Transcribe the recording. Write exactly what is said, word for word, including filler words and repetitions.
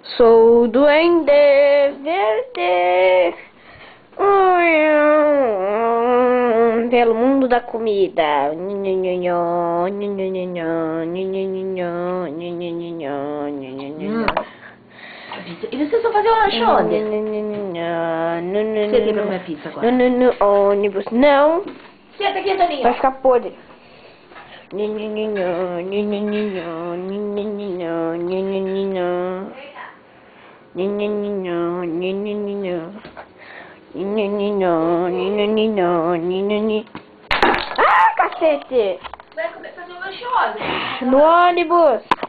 Sou o Duende Verde. Pelo mundo da comida. Hum. E vocês vão fazer o lanche onde? Você tem pra comer pizza agora? No, no, no ônibus. Não. Senta aqui, Toninho. Vai ficar podre. Ah, cacete! Vai comer, fazer o lanche onde? No ônibus.